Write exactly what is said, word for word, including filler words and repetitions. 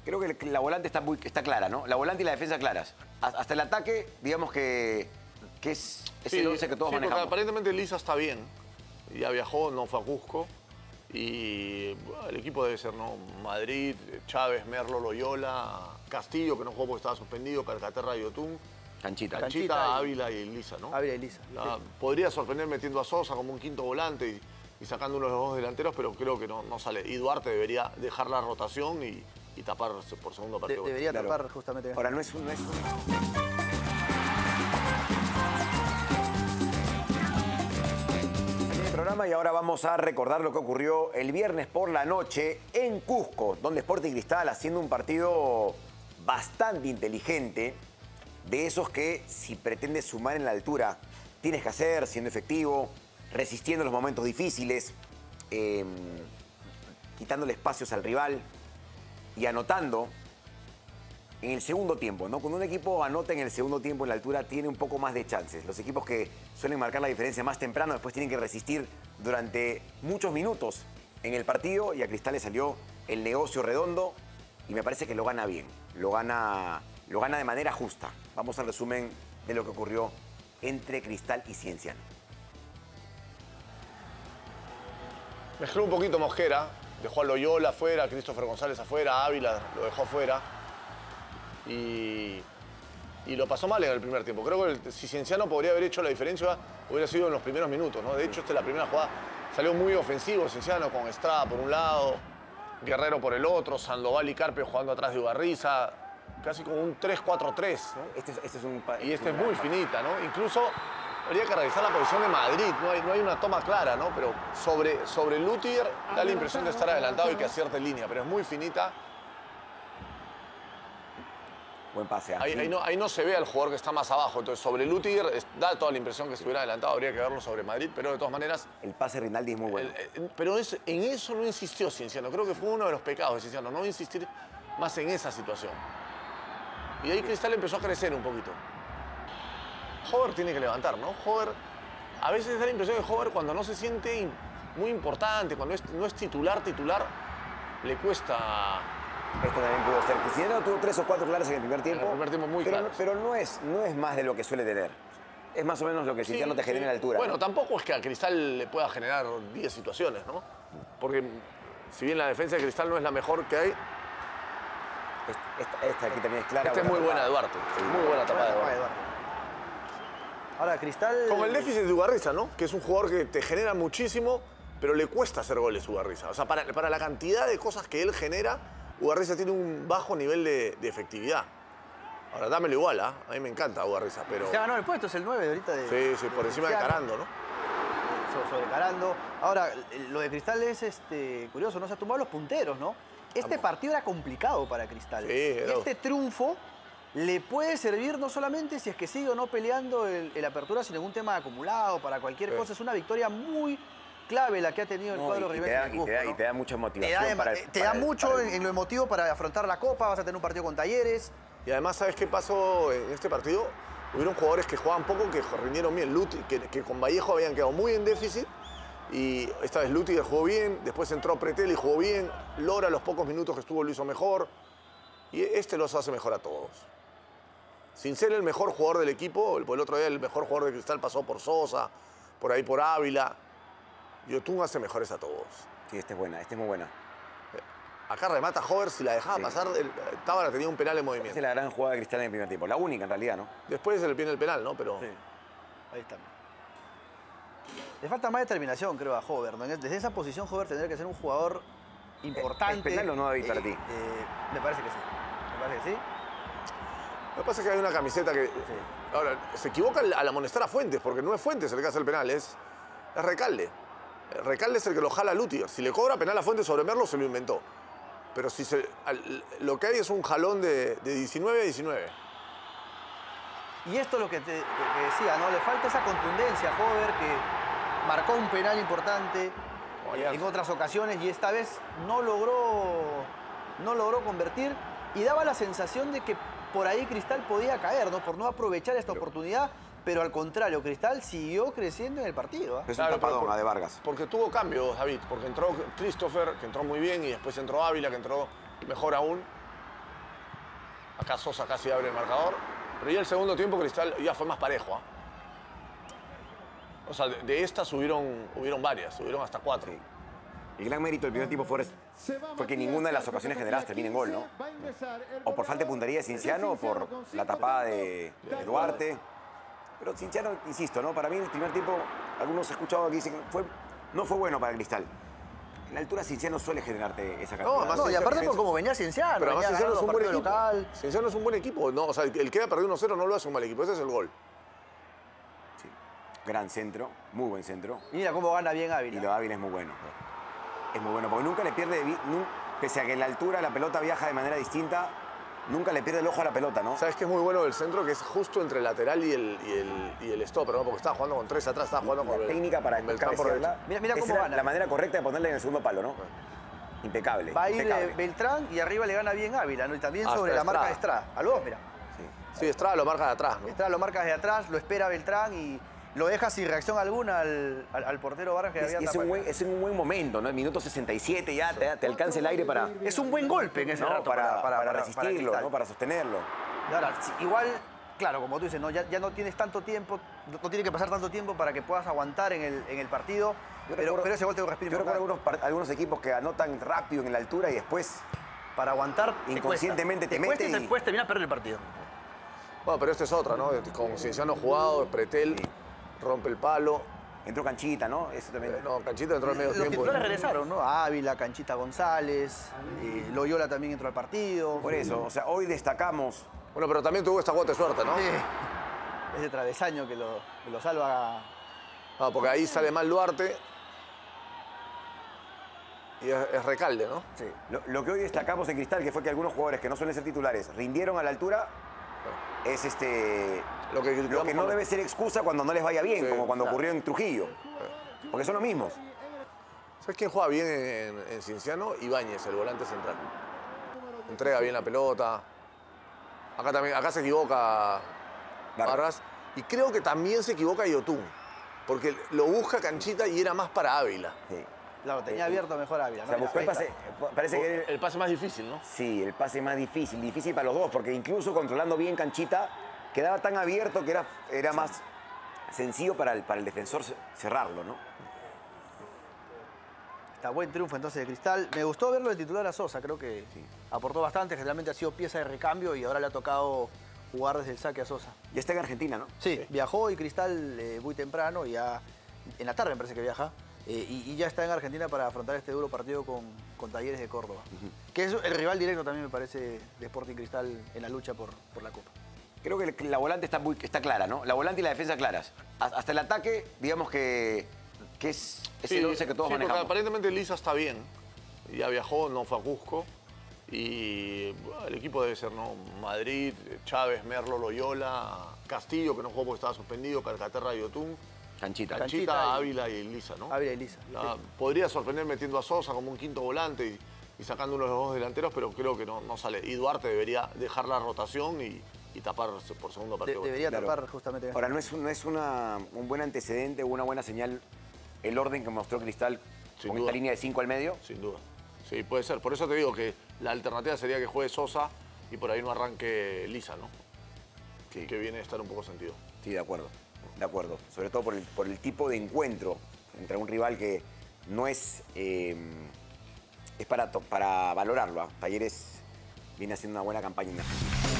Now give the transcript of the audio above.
Creo que la volante está, muy, está clara, ¿no? La volante y la defensa claras. Hasta el ataque, digamos que, que es, es sí, el once que todos sí, manejamos. Aparentemente Lisa está bien. Ya viajó, no fue a Cusco. Y bueno, el equipo debe ser, ¿no? Madrid, Chávez, Merlo, Loyola, Castillo, que no jugó porque estaba suspendido, Calcaterra y Yotún. Canchita. Canchita, Canchita y... Ávila y Lisa, ¿no? Ávila y Lisa. La, Sí. Podría sorprender metiendo a Sosa como un quinto volante y, y sacando uno de los dos delanteros, pero creo que no, no sale. Y Duarte debería dejar la rotación y, y tapar por segundo partido. De, debería claro. tapar justamente. Ahora, no es un... No es un... programa y ahora vamos a recordar lo que ocurrió el viernes por la noche en Cusco, donde Sporting Cristal, haciendo un partido bastante inteligente, de esos que si pretendes sumar en la altura tienes que hacer, siendo efectivo, resistiendo los momentos difíciles, eh, quitándole espacios al rival y anotando en el segundo tiempo, ¿no? Cuando un equipo anota en el segundo tiempo en la altura, tiene un poco más de chances. Los equipos que suelen marcar la diferencia más temprano, después tienen que resistir durante muchos minutos en el partido, y a Cristal le salió el negocio redondo y me parece que lo gana bien. Lo gana, lo gana de manera justa. Vamos al resumen de lo que ocurrió entre Cristal y Cienciano. Mezcló un poquito Mosquera, dejó a Loyola afuera, a Christopher González afuera, a Ávila lo dejó afuera. Y, y lo pasó mal en el primer tiempo. Creo que el, si Cienciano podría haber hecho la diferencia, hubiera sido en los primeros minutos, ¿no? De hecho, esta es la primera jugada. Salió muy ofensivo Cienciano, con Estrada por un lado, Guerrero por el otro, Sandoval y Carpio jugando atrás de Ugarriza, casi como un tres cuatro tres, ¿no? Este, es, este es un... Y este es muy finita, ¿no? Incluso habría que revisar la posición de Madrid, no hay, no hay una toma clara, ¿no? Pero sobre, sobre Lutiger da la impresión de estar adelantado y que acierte en línea, pero es muy finita. Buen pase. ¿eh? Ahí, ahí, no, ahí no se ve al jugador que está más abajo. Entonces, sobre Lutiger es, da toda la impresión que estuviera adelantado. Habría que verlo sobre Madrid, pero de todas maneras... El pase de Rinaldi es muy bueno. El, el, pero es, en eso no insistió Cienciano. Creo que fue uno de los pecados de Cienciano, no insistir más en esa situación. Y ahí Cristal empezó a crecer un poquito. Hover tiene que levantar, ¿no? Hover... A veces da la impresión que Hover, cuando no se siente muy importante, cuando es, no es titular, titular, le cuesta... Esto también pudo ser. Cienciano tuvo tres o cuatro claras en el primer tiempo. En el primer tiempo muy pero, claras. Pero no es, no es más de lo que suele tener. Es más o menos lo que Cienciano Sí, te genera sí. en altura. Bueno, ¿no? tampoco es que a Cristal le pueda generar diez situaciones, ¿no? Porque si bien la defensa de Cristal no es la mejor que hay... Esta, esta aquí también es clara. Esta es muy buena de Duarte. Sí, muy buena tapada de Duarte. Ahora, Cristal... Con el déficit de Ugarriza, ¿no? Que es un jugador que te genera muchísimo, pero le cuesta hacer goles Ugarriza. O sea, para, para la cantidad de cosas que él genera, Ugarriza tiene un bajo nivel de, de efectividad. Ahora, dámelo igual, ¿ah? ¿eh? A mí me encanta Ugarriza, pero... Se ganó el puesto, es el nueve de ahorita de... Sí, sí, por de encima de Cienciano. Carando, ¿no? Sobre Carando. Ahora, lo de Cristal es este, curioso, ¿no? Se ha tumbado los punteros, ¿no? Este Vamos. partido era complicado para Cristal. Sí, y era... este triunfo le puede servir no solamente si es que sigue o no peleando el, el apertura, sino en un tema acumulado, para cualquier Sí. cosa. Es una victoria muy clave la que ha tenido el No, cuadro y, y, rival. te da, y, te da, y te da mucha motivación. Te da, para, te para da el, mucho para el... en, en lo emotivo para afrontar la Copa, vas a tener un partido con Talleres. Y además, ¿sabes qué pasó en este partido? Hubieron jugadores que jugaban poco, que rindieron bien. Luti, que, que con Vallejo habían quedado muy en déficit. Y esta vez Lutiger jugó bien, después entró Pretel y jugó bien. Lora, los pocos minutos que estuvo, lo hizo mejor. Y este los hace mejor a todos. Sin ser el mejor jugador del equipo, el, el otro día el mejor jugador de Cristal pasó por Sosa, por ahí por Ávila. Yotún hace mejores a todos. Sí, esta es buena, esta es muy buena. Acá remata Hover, si la dejaba Sí. pasar, el, Tábara tenía un penal en Esta movimiento. es la gran jugada de Cristal en el primer tiempo. La única, en realidad, ¿no? Después se le viene el penal, ¿no? Pero... Sí, ahí está. Le falta más determinación, creo, a Hover, ¿no? Desde esa posición, Hover tendría que ser un jugador importante. ¿Es penal o no, David, para Eh, ti? eh, me parece que sí. Me parece que sí. Lo que pasa es que hay una camiseta que... Sí. Ahora, se equivoca al, al amonestar a Fuentes, porque no es Fuentes el que hace el penal, es, es Recalde. El Recalde es el que lo jala a Lutiger. Si le cobra penal a Fuentes sobre Merlo, se lo inventó. Pero si se, al, lo que hay es un jalón de, de diecinueve a diecinueve. Y esto es lo que te, que decía, ¿no? Le falta esa contundencia a Hover, que marcó un penal importante Oye, en otras ocasiones y esta vez no logró, no logró convertir y daba la sensación de que por ahí Cristal podía caer, ¿no? Por no aprovechar esta oportunidad, pero al contrario, Cristal siguió creciendo en el partido, ¿eh? Es Claro, un tapadón, pero por- a de Vargas. Porque tuvo cambios, David. Porque entró Christopher, que entró muy bien, y después entró Ávila, que entró mejor aún. Acá Sosa casi abre el marcador. Pero ya el segundo tiempo Cristal ya fue más parejo. ¿eh? O sea, de, de estas hubieron, hubieron varias, hubieron hasta cuatro. Sí. El gran mérito del primer tiempo fue, fue que ninguna de las ocasiones generadas termina en gol, ¿no? O por falta de puntería de Cienciano o por la tapada de, de Duarte. Pero Cienciano, insisto, ¿no? Para mí el primer tiempo, algunos he escuchado aquí dicen fue, no fue bueno para el Cristal. En la altura Cienciano suele generarte esa cantidad. No, además, no, y aparte por cómo venía Cienciano. Pero además Cienciano es un buen equipo. Local. Cienciano es un buen equipo. No, o sea, el que ha perdido uno cero no lo hace un mal equipo. Ese es el gol. Sí. Gran centro, muy buen centro. Y mira cómo gana bien Ávila. Y lo Ávila es muy bueno. Es muy bueno, porque nunca le pierde, pese a que en la altura la pelota viaja de manera distinta, nunca le pierde el ojo a la pelota, ¿no? ¿Sabes qué es muy bueno del centro? Que es justo entre el lateral y el, y el, y el stopper, ¿no? Porque estaba jugando con tres atrás, estaba jugando la con técnica para el Beltrán por derecha. Mira, mira cómo Esa era gana. la manera correcta de ponerle en el segundo palo, ¿no? Impecable. Va a ir impecable. eh, Beltrán y arriba le gana bien Ávila, ¿no? Y también Hasta sobre la Estrada. marca de Estrada. A los dos, mira. Sí. Sí, Estrada lo marca de atrás, ¿no? Estrada lo marca de atrás, lo espera Beltrán y lo deja sin reacción alguna al, al, al portero Vargas que Es, había es, un tapado. buen, es un buen momento, ¿no? El minuto sesenta y siete ya te, te alcanza el aire para, Es un buen golpe en ese ¿no? rato para, para, para, para para- resistirlo, para Cristal. ¿no? Para sostenerlo. Y ahora, si- igual, claro, como tú dices, ¿no? Ya, ya no tienes tanto tiempo, no, no tiene que pasar tanto tiempo para que puedas aguantar en el, en el partido, Yo pero, recuerdo- pero ese gol te lo respiro Yo recuerdo algunos, par- algunos equipos que anotan rápido en la altura y después para aguantar te inconscientemente cuesta. te cuesta mete y y- te puedes terminar perdiendo el partido. Bueno, pero esta es otra, ¿no? Con Cienciano jugado, Pretel Sí. rompe el palo. entró Canchita, ¿no? Eso también. Eh, no, Canchita entró al medio Los tiempo. titulares regresaron, ¿no? Ávila, Canchita González, eh, Loyola también entró al partido. Por eso, o sea, hoy destacamos. Bueno, pero también tuvo esta gota de suerte, ¿no? Sí. Ese travesaño que lo, que lo salva. Ah, porque ahí sale mal Duarte. Y es, es Recalde, ¿no? Sí. Lo, lo que hoy destacamos en Cristal, que fue que algunos jugadores que no suelen ser titulares rindieron a la altura, es este. Lo que, Lo que no debe ser excusa cuando no les vaya bien, Sí, como cuando claro. ocurrió en Trujillo. Porque son los mismos. ¿Sabes quién juega bien en, en Cienciano? Ibáñez, el volante central. Entrega bien la pelota. Acá también, acá se equivoca Vargas. Vargas. Y creo que también se equivoca Yotún. Porque lo busca Canchita y era más para Ávila. Sí. Claro, tenía abierto mejor Ávila. O ¿no? sea, buscó el Ahí está. pase. Parece que. El pase más difícil, ¿no? Sí, el pase más difícil. Difícil para los dos, porque incluso controlando bien Canchita, quedaba tan abierto que era, era más sencillo para el, para el defensor cerrarlo, ¿no? Está buen triunfo entonces de Cristal. Me gustó verlo de titular a Sosa, creo que aportó bastante. Generalmente ha sido pieza de recambio y ahora le ha tocado jugar desde el saque a Sosa. Ya está en Argentina, ¿no? Sí, viajó y Cristal eh, muy temprano, ya en la tarde me parece que viaja, eh, y, y ya está en Argentina para afrontar este duro partido con, con Talleres de Córdoba. Que es el rival directo también, me parece, de Sporting Cristal en la lucha por, por la Copa. Creo que la volante está, muy, está clara, ¿no? La volante y la defensa claras. Hasta el ataque, digamos que, que es, es el once que todos sí, porque manejamos. aparentemente Lisa está bien. Ya viajó, no fue a Cusco. Y bueno, el equipo debe ser, ¿no? Madrid, Chávez, Merlo, Loyola, Castillo, que no jugó porque estaba suspendido, Calcaterra y Yotún. Canchita. Canchita, Canchita y- Ávila y Lisa, ¿no? Ávila y Lisa. La- podría sorprender metiendo a Sosa como un quinto volante y, y sacando uno de los dos delanteros, pero creo que no, no sale. Y Duarte debería dejar la rotación y, y tapar por segundo De- partido. debería Claro. tapar justamente. Ahora, no es, no es una, un buen antecedente o una buena señal el orden que mostró Cristal Sin con duda. esta línea de cinco al medio. Sin duda. Sí, puede ser. Por eso te digo que la alternativa sería que juegue Sosa y por ahí no arranque Lisa, ¿no? Sí. Que viene a estar un poco sentido. Sí, de acuerdo. De acuerdo. Sobre todo por el, por el tipo de encuentro entre un rival que no es. eh, es para, to- para valorarlo. ¿ah? Talleres viene haciendo una buena campaña en Argentina.